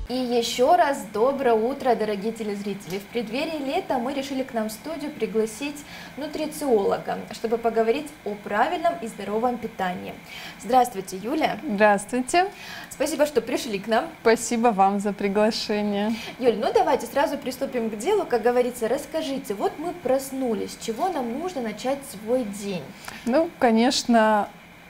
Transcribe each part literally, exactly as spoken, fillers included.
И еще раз доброе утро, дорогие телезрители. В преддверии лета мы решили к нам в студию пригласить нутрициолога, чтобы поговорить о правильном и здоровом питании. Здравствуйте, Юля. Здравствуйте. Спасибо, что пришли к нам. Спасибо вам за приглашение. Юль, ну давайте сразу приступим к делу. Как говорится, расскажите, вот мы проснулись, с чего нам нужно начать свой день? Ну, конечно,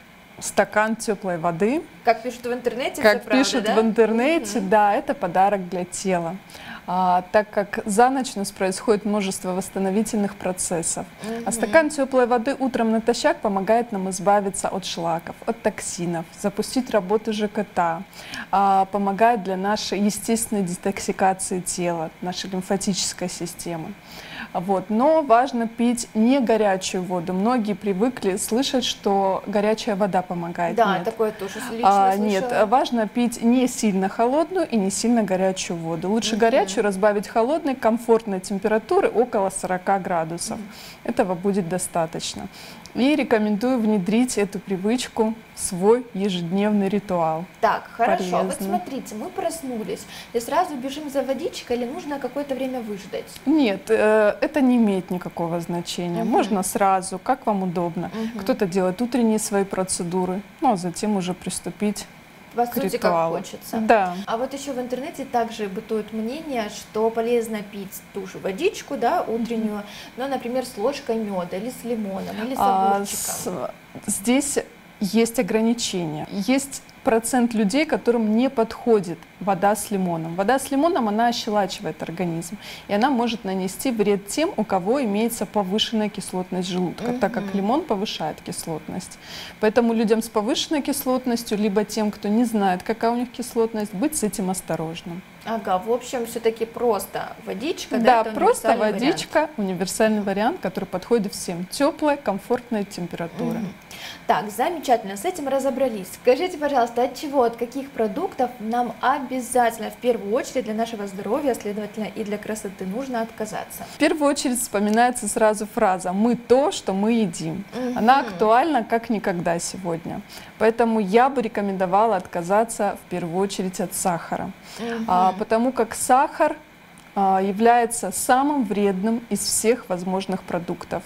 стакан теплой воды. Как пишут в интернете, Как правда, пишут да? в интернете, Угу. да, это подарок для тела. А, так как за ночь у нас происходит множество восстановительных процессов. Угу. А стакан теплой воды утром натощак помогает нам избавиться от шлаков, от токсинов, запустить работу ЖКТ, а, помогает для нашей естественной детоксикации тела, нашей лимфатической системы. Вот. Но важно пить не горячую воду. Многие привыкли слышать, что горячая вода помогает. Да, нет. такое тоже лично А, слышала. нет, важно пить не сильно холодную и не сильно горячую воду. Лучше Угу. горячую разбавить холодной, комфортной температуры около сорока градусов. Угу. Этого будет достаточно. И рекомендую внедрить эту привычку в свой ежедневный ритуал. Так, хорошо. Полезно. Вот смотрите, мы проснулись. И сразу бежим за водичкой или нужно какое-то время выждать? Нет, э, это не имеет никакого значения. Угу. Можно сразу, как вам удобно. Угу. Кто-то делает утренние свои процедуры, ну а затем уже приступить По к сути, как ритуалу. хочется. Да. А вот еще в интернете также бытует мнение, что полезно пить ту же водичку, да, утреннюю, mm-hmm. но, например, с ложкой меда или с лимоном, или с огурчиком. А, с, здесь есть ограничения. Есть процент людей, которым не подходит вода с лимоном. Вода с лимоном, она ощелачивает организм, и она может нанести вред тем, у кого имеется повышенная кислотность желудка, mm-hmm. так как лимон повышает кислотность. Поэтому людям с повышенной кислотностью, либо тем, кто не знает, какая у них кислотность, быть с этим осторожным. Ага, в общем, все-таки просто водичка, да? Да, Да, просто водичка, вариант. универсальный вариант, который подходит всем. Теплая, комфортная температура. Mm-hmm. Так, замечательно, с этим разобрались. Скажите, пожалуйста, от чего, от каких продуктов нам обязательно, в первую очередь, для нашего здоровья, следовательно, и для красоты нужно отказаться? В первую очередь вспоминается сразу фраза «мы то, что мы едим». Угу. Она актуальна как никогда сегодня. Поэтому я бы рекомендовала отказаться в первую очередь от сахара. Угу. А, потому как сахар а, является самым вредным из всех возможных продуктов.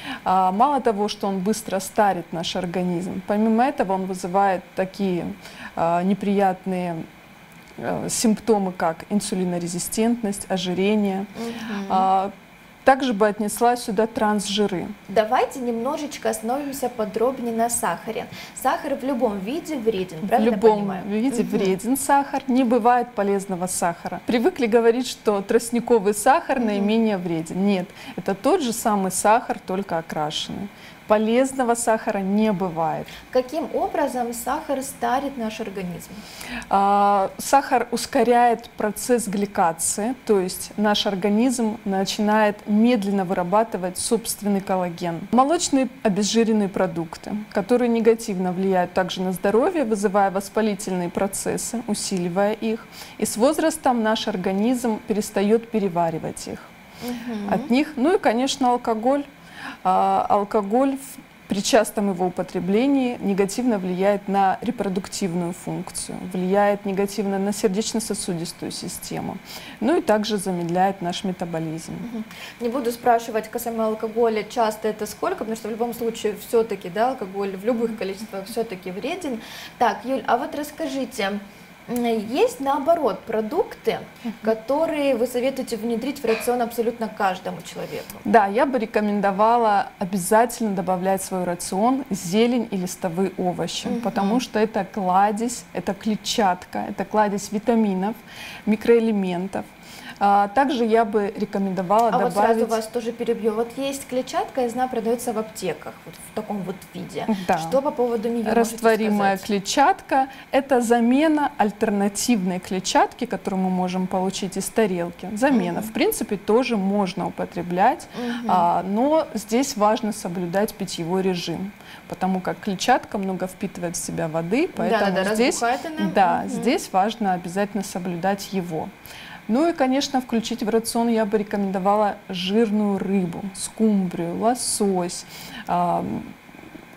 А, мало того, что он быстро старит наш организм, помимо этого он вызывает такие а, неприятные а, симптомы, как инсулинорезистентность, ожирение. Угу. А, также бы отнесла сюда трансжиры. Давайте немножечко остановимся подробнее на сахаре. Сахар в любом виде вреден, правильно В любом понимаю? виде угу. вреден сахар, не бывает полезного сахара. Привыкли говорить, что тростниковый сахар угу. наименее вреден. Нет, это тот же самый сахар, только окрашенный. Полезного сахара не бывает. Каким образом сахар старит наш организм? А, сахар ускоряет процесс гликации, то есть наш организм начинает медленно вырабатывать собственный коллаген. Молочные обезжиренные продукты, которые негативно влияют также на здоровье, вызывая воспалительные процессы, усиливая их. И с возрастом наш организм перестает переваривать их. Угу. От них, ну и, конечно, алкоголь. А, алкоголь при частом его употреблении негативно влияет на репродуктивную функцию, влияет негативно на сердечно-сосудистую систему, ну и также замедляет наш метаболизм. Не буду спрашивать касаемо алкоголя, часто это сколько, потому что в любом случае все-таки, да, алкоголь в любых количествах все-таки вреден. Так, Юль, а вот расскажите, есть наоборот продукты, uh-huh. которые вы советуете внедрить в рацион абсолютно каждому человеку? Да, я бы рекомендовала обязательно добавлять в свой рацион зелень и листовые овощи, uh-huh. потому что это кладезь, это клетчатка, это кладезь витаминов, микроэлементов. А, также я бы рекомендовала а добавить... А вот сразу вас тоже перебью. Вот есть клетчатка, я знаю, продается в аптеках, вот в таком вот виде. Да. Что по поводу нее Растворимая клетчатка – это замена альтернативной клетчатки, которую мы можем получить из тарелки. Замена. Угу. В принципе, тоже можно употреблять, угу. а, но здесь важно соблюдать питьевой режим, потому как клетчатка много впитывает в себя воды, поэтому да, да, здесь, она. да, угу. здесь важно обязательно соблюдать его. Ну и, конечно, включить в рацион я бы рекомендовала жирную рыбу, скумбрию, лосось,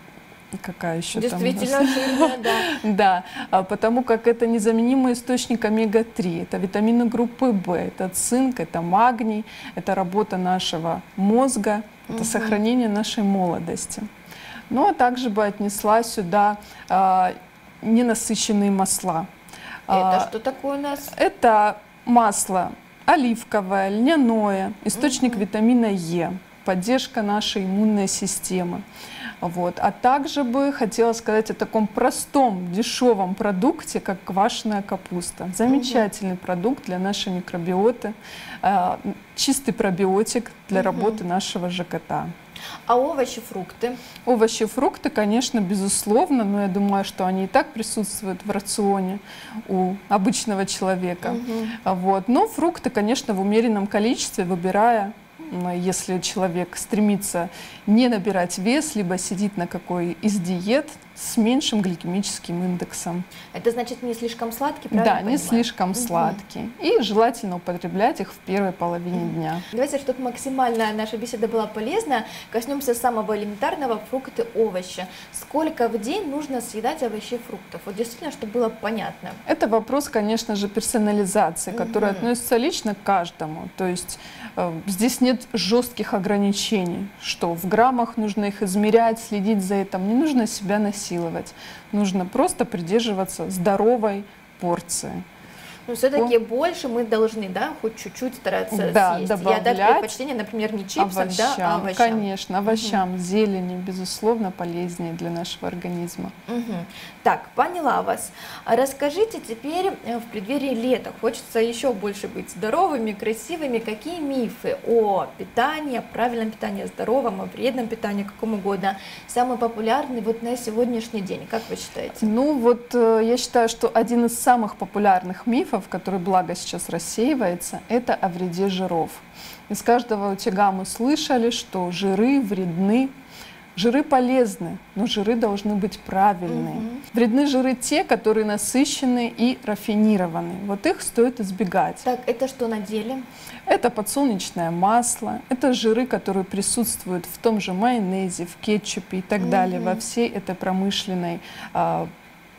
какая еще там? Действительно жирная, да. Да, а потому как это незаменимый источник омега три, это витамины группы В, это цинк, это магний, это работа нашего мозга, это сохранение нашей молодости. Ну а также бы отнесла сюда а, ненасыщенные масла. Это А, что такое у нас? Это масло оливковое, льняное, источник Мгм. витамина Е, поддержка нашей иммунной системы. Вот. А также бы хотела сказать о таком простом, дешевом продукте, как квашеная капуста. Замечательный продукт для нашей микробиоты, э, чистый пробиотик для Мгм. работы нашего ЖКТ. А овощи, фрукты? Овощи, фрукты, конечно, безусловно, но я думаю, что они и так присутствуют в рационе у обычного человека. Мгм. Вот. Но фрукты, конечно, в умеренном количестве, выбирая, м, если человек стремится не набирать вес, либо сидит на какой из диет с меньшим гликемическим индексом. Это значит не слишком сладкий, правильно Да, не понимаю? слишком Мгм. сладкие. И желательно употреблять их в первой половине дня. Давайте, чтобы максимально наша беседа была полезна, коснемся самого элементарного — фрукты, овощи. Сколько в день нужно съедать овощей и фруктов? Вот действительно, чтобы было понятно. Это вопрос, конечно же, персонализации, который Мгм. относится лично к каждому. То есть э, здесь нет жестких ограничений, что в граммах нужно их измерять, следить за этим. Не нужно себя насиловать. Нужно просто придерживаться здоровой порции. Но все-таки больше мы должны, да, хоть чуть-чуть стараться Да, съесть. И отдать добавлять предпочтение, например, не чипсам, да, а Овощам, овощам. конечно, овощам, зелени, безусловно, полезнее для нашего организма. Мгм. Так, поняла вас. А расскажите теперь э, в преддверии лета, хочется еще больше быть здоровыми, красивыми. Какие мифы о питании, о правильном питании, о здоровом, о вредном питании, каком угодно, самый популярный вот на сегодняшний день? Как вы считаете? Ну вот э, я считаю, что один из самых популярных мифов, который благо сейчас рассеивается, это о вреде жиров. Из каждого утюга мы слышали, что жиры вредны. Жиры полезны, но жиры должны быть правильные. Мгм. Вредны жиры те, которые насыщены и рафинированы. Вот их стоит избегать. Так, это что на деле? Это подсолнечное масло, это жиры, которые присутствуют в том же майонезе, в кетчупе и так далее, во Мгм. всей этой промышленной, а,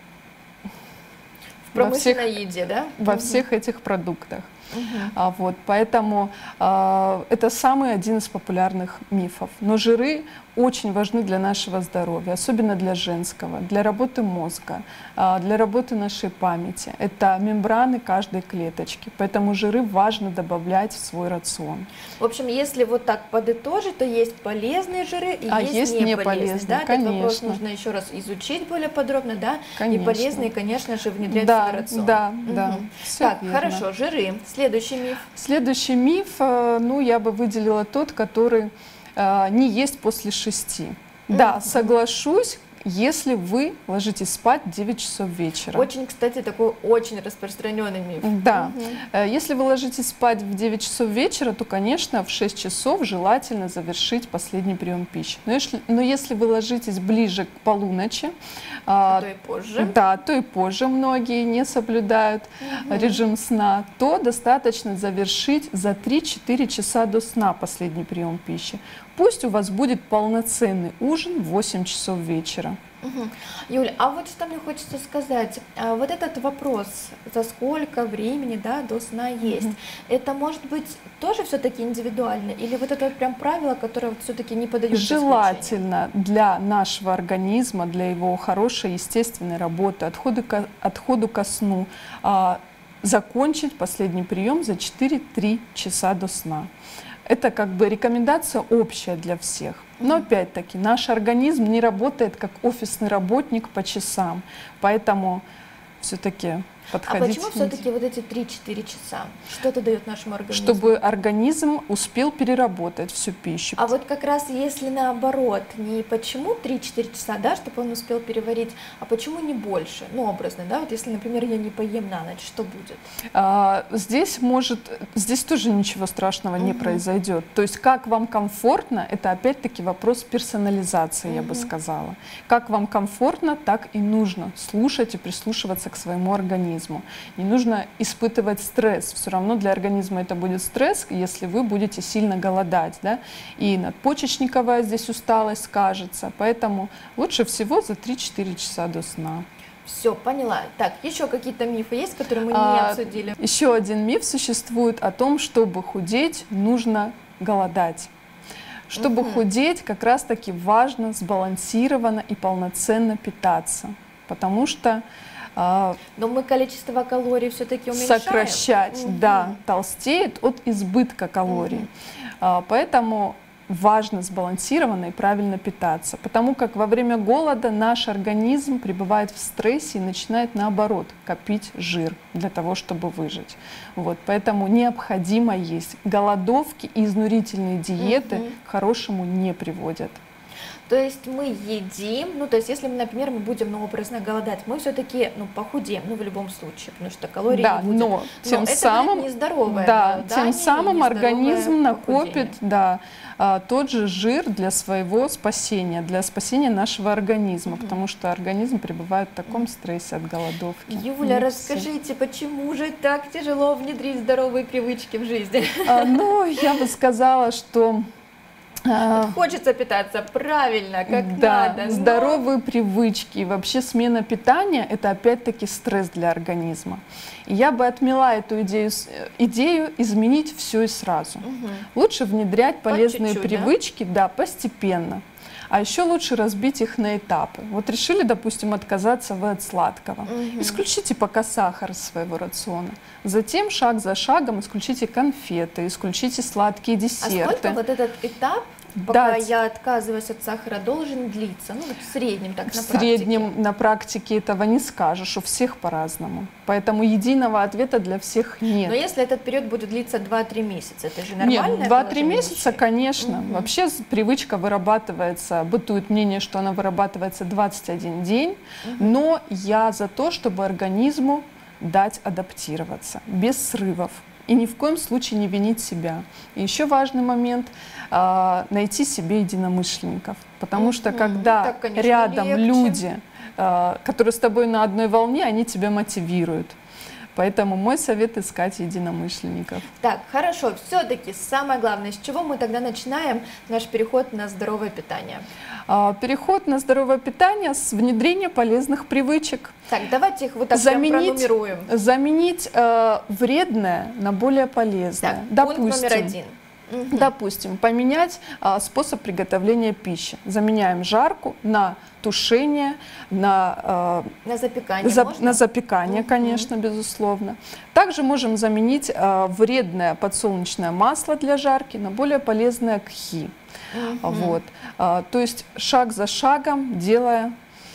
В во всех, промышленной еде, да? во Мгм. всех этих продуктах. Мгм. А, вот, поэтому а, это самый один из популярных мифов. Но жиры очень важны для нашего здоровья, особенно для женского, для работы мозга, а, для работы нашей памяти. Это мембраны каждой клеточки, поэтому жиры важно добавлять в свой рацион. В общем, если вот так подытожить, то есть полезные жиры и А есть, есть неполезные. неполезные, Да? Этот вопрос конечно. нужно еще раз изучить более подробно, да? Конечно. И полезные, конечно же, внедрять в Да, свой рацион. да, Мгм. да. Всё Так, верно. хорошо, жиры. Следующий миф. Следующий миф, э, ну, я бы выделила тот, который э, не есть после шести. Да, Мгм. соглашусь, если вы ложитесь спать в девять часов вечера. Очень, кстати, такой очень распространенный миф. Да. Мгм. Э, Если вы ложитесь спать в девять часов вечера, то, конечно, в шесть часов желательно завершить последний прием пищи. Но если, но если вы ложитесь ближе к полуночи, А а, то и позже. да, то и позже многие не соблюдают Мгм. режим сна, то достаточно завершить за три-четыре часа до сна последний прием пищи. Пусть у вас будет полноценный ужин в восемь часов вечера. Мгм. Юль, а вот что мне хочется сказать, а вот этот вопрос, за сколько времени, да, до сна есть, это может быть тоже все-таки индивидуально, или вот это вот прям правило, которое вот все-таки не поддается исключению? Желательно для нашего организма, для его хорошей естественной работы, отходу ко, отходу ко сну, а, закончить последний прием за четыре-три часа до сна. Это как бы рекомендация общая для всех. Но опять-таки наш организм не работает как офисный работник по часам, поэтому все-таки А подходите. почему все-таки вот эти три-четыре часа? Что это дает нашему организму? Чтобы организм успел переработать всю пищу. А вот как раз если наоборот, не почему три-четыре часа, да, чтобы он успел переварить, а почему не больше? Ну, образно, да, вот если, например, я не поем на ночь, что будет? А, здесь может, здесь тоже ничего страшного не Мгм. произойдет. То есть как вам комфортно, это опять-таки вопрос персонализации, я бы Мгм. сказала. Как вам комфортно, так и нужно слушать и прислушиваться к своему организму. организму. Не нужно испытывать стресс. Все равно для организма это будет стресс, если вы будете сильно голодать. Да? И надпочечниковая здесь усталость скажется. Поэтому лучше всего за три-четыре часа до сна. Все, поняла. Так, еще какие-то мифы есть, которые мы не А, обсудили? Еще один миф существует о том, чтобы худеть, нужно голодать. Чтобы Мгм. худеть, как раз-таки важно сбалансированно и полноценно питаться, потому что а, Но мы количество калорий все-таки уменьшаем. сокращать, Мгм. да, толстеет от избытка калорий. Мгм. А, Поэтому важно сбалансированно и правильно питаться, потому как во время голода наш организм пребывает в стрессе и начинает, наоборот, копить жир для того, чтобы выжить. Вот, поэтому необходимо есть. Голодовки и изнурительные диеты Мгм. к хорошему не приводят. То есть мы едим, ну то есть если, мы, например, мы будем ну, образно голодать, мы все-таки ну, похудеем, ну в любом случае, потому что калорий Да, не будет. но тем это самым, будет нездоровое да, голодание тем и самым нездоровое организм накопит, похудение. да, а, тот же жир для своего спасения, для спасения нашего организма, Мгм. потому что организм пребывает в таком стрессе от голодовки. Юля, Ну, всё. расскажите, почему же так тяжело внедрить здоровые привычки в жизнь? А, Ну, я бы сказала, что а, Хочется питаться правильно, как да, надо. но- здоровые привычки и вообще смена питания – это опять-таки стресс для организма. И я бы отмела эту идею, с- э, идею изменить все и сразу. Мгм. Лучше внедрять По полезные чуть-чуть, да? привычки, да, постепенно. А еще лучше разбить их на этапы. Вот решили, допустим, отказаться вы от сладкого. Мгм. Исключите пока сахар из своего рациона. Затем шаг за шагом исключите конфеты, исключите сладкие А десерты. сколько вот этот этап, пока Дать. я отказываюсь от сахара, должен длиться? Ну, вот в среднем так, В на среднем практике. на практике этого не скажешь, у всех по-разному. Поэтому единого ответа для всех нет. Но если этот период будет длиться два-три месяца, это же нормально? Нет, два-три месяца, конечно. Вообще с- привычка вырабатывается, бытует мнение, что она вырабатывается двадцать один день, но я за то, чтобы организму дать адаптироваться без срывов. И ни в коем случае не винить себя. И еще важный момент а, найти себе единомышленников. Потому что Мгм. когда Так, конечно, рядом легче. люди, а, которые с тобой на одной волне, они тебя мотивируют. Поэтому мой совет — искать единомышленников. Так, хорошо, все-таки самое главное, с чего мы тогда начинаем наш переход на здоровое питание? А, Переход на здоровое питание с внедрения полезных привычек. Так, давайте их вот так прям Заменить, пронумеруем. заменить э, вредное на более полезное. Так, пункт номер один. Мгм. Допустим, поменять а, способ приготовления пищи. Заменяем жарку на тушение, на, На э, запекание за- можно? на запекание, Мгм. конечно, безусловно. Также можем заменить э, вредное подсолнечное масло для жарки на более полезное кхи. Мгм. Вот. А, то есть шаг за шагом, делая...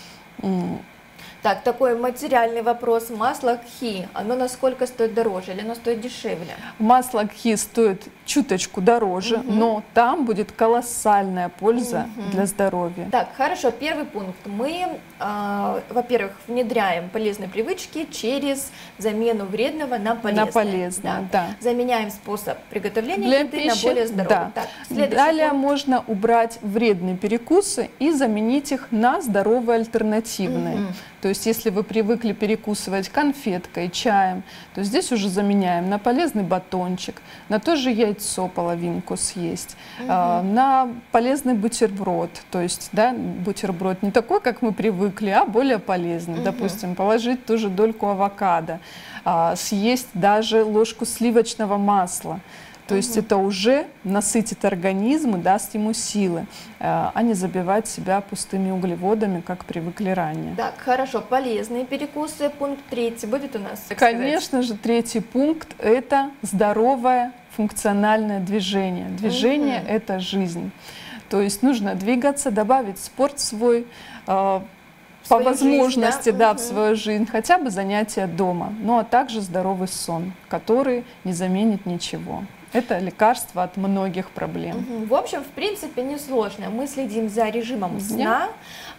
м, Так, такой материальный вопрос. Масло кхи, оно насколько стоит дороже или оно стоит дешевле? Масло кхи стоит чуточку дороже, Мгм. но там будет колоссальная польза Мгм. для здоровья. Так, хорошо, первый пункт. Мы, а, во-первых, внедряем полезные привычки через замену вредного на полезное. На полезное, да. Заменяем способ приготовления Для еды на пищи, более здоровый. да. Так, следующий Далее пункт. можно убрать вредные перекусы и заменить их на здоровые альтернативные. Мгм. То есть если вы привыкли перекусывать конфеткой, чаем, то здесь уже заменяем на полезный батончик, на то же яйцо половинку съесть, а, на полезный бутерброд. То есть да, бутерброд не такой, как мы привыкли, а более полезный. Мгм. Допустим, положить ту же дольку авокадо, а, съесть даже ложку сливочного масла. То есть это уже насытит организм и даст ему силы, а не забивать себя пустыми углеводами, как привыкли ранее. Так, хорошо, полезные перекусы. Пункт третий будет у нас? так сказать? Конечно же, третий пункт – это здоровое функциональное движение. Движение Мгм. – это жизнь. То есть нужно двигаться, добавить спорт в свой, э, по свою возможности, жизнь, да? да, в Мгм. свою жизнь, хотя бы занятия дома, ну а также здоровый сон, который не заменит ничего. Это лекарство от многих проблем. Мгм. В общем, в принципе, несложно. Мы следим за режимом Мгм. сна,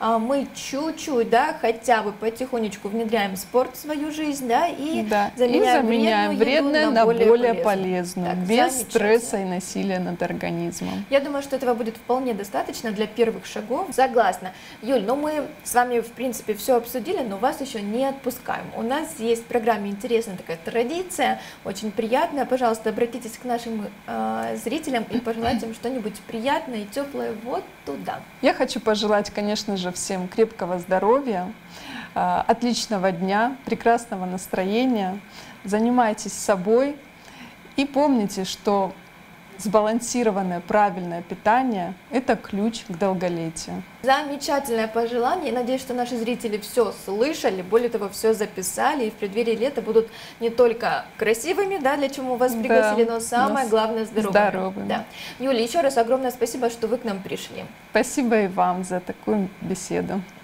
а, мы чуть-чуть, да, хотя бы потихонечку внедряем спорт в свою жизнь, да, и Да, заменяем, и заменяем вредное на более, более полезную, Так, без стресса и насилия над организмом. Я думаю, что этого будет вполне достаточно для первых шагов. Согласна. Юль, ну мы с вами, в принципе, все обсудили, но вас еще не отпускаем. У нас есть в программе интересная такая традиция, очень приятная. Пожалуйста, обратитесь к нашим э, зрителям и пожелайте им что-нибудь приятное и теплое вот туда. Я хочу пожелать, конечно же, всем крепкого здоровья, э, отличного дня, прекрасного настроения. Занимайтесь собой и помните, что сбалансированное, правильное питание – это ключ к долголетию. Замечательное пожелание. Я надеюсь, что наши зрители все слышали, более того, все записали, и в преддверии лета будут не только красивыми, да, для чего вас пригласили, да, но самое главное – здоровыми. здоровыми. Да. Юля, еще раз огромное спасибо, что вы к нам пришли. Спасибо и вам за такую беседу.